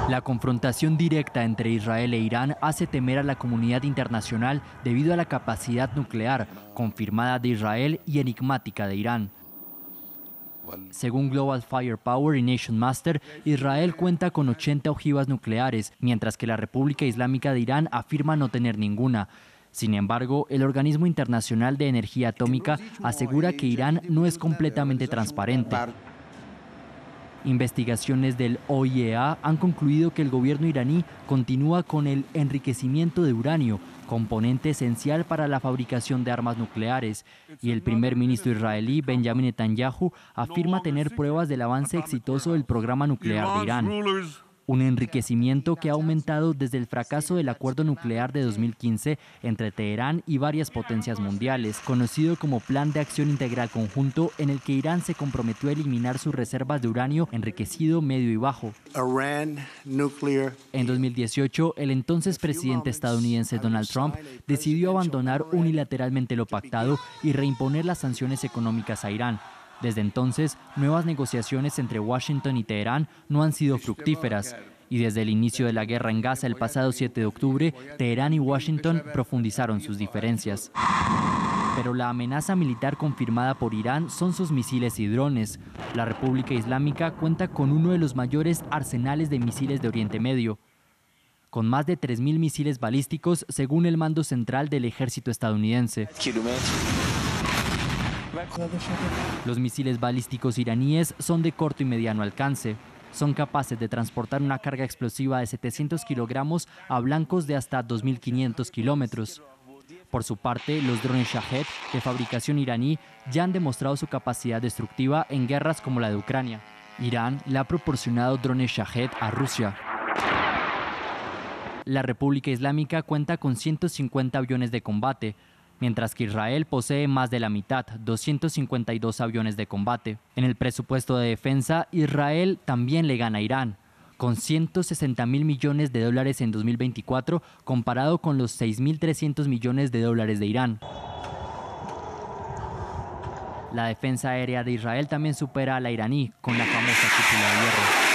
La confrontación directa entre Israel e Irán hace temer a la comunidad internacional debido a la capacidad nuclear confirmada de Israel y enigmática de Irán. Según Global Firepower y Nation Master, Israel cuenta con 80 ojivas nucleares, mientras que la República Islámica de Irán afirma no tener ninguna. Sin embargo, el Organismo Internacional de Energía Atómica asegura que Irán no es completamente transparente. Investigaciones del OIEA han concluido que el gobierno iraní continúa con el enriquecimiento de uranio, componente esencial para la fabricación de armas nucleares, y el primer ministro israelí Benjamin Netanyahu afirma tener pruebas del avance exitoso del programa nuclear de Irán. Un enriquecimiento que ha aumentado desde el fracaso del acuerdo nuclear de 2015 entre Teherán y varias potencias mundiales, conocido como Plan de Acción Integral Conjunto, en el que Irán se comprometió a eliminar sus reservas de uranio enriquecido medio y bajo. En 2018, el entonces presidente estadounidense Donald Trump decidió abandonar unilateralmente lo pactado y reimponer las sanciones económicas a Irán. Desde entonces, nuevas negociaciones entre Washington y Teherán no han sido fructíferas. Y desde el inicio de la guerra en Gaza el pasado 7 de octubre, Teherán y Washington profundizaron sus diferencias. Pero la amenaza militar confirmada por Irán son sus misiles y drones. La República Islámica cuenta con uno de los mayores arsenales de misiles de Oriente Medio, con más de 3.000 misiles balísticos según el mando central del ejército estadounidense. Los misiles balísticos iraníes son de corto y mediano alcance. Son capaces de transportar una carga explosiva de 700 kilogramos a blancos de hasta 2.500 kilómetros. Por su parte, los drones Shahed, de fabricación iraní, ya han demostrado su capacidad destructiva en guerras como la de Ucrania. Irán le ha proporcionado drones Shahed a Rusia. La República Islámica cuenta con 150 aviones de combate, mientras que Israel posee más de la mitad, 252 aviones de combate. En el presupuesto de defensa, Israel también le gana a Irán, con 160.000 millones de dólares en 2024, comparado con los 6.300 millones de dólares de Irán. La defensa aérea de Israel también supera a la iraní, con la famosa cúpula de hierro.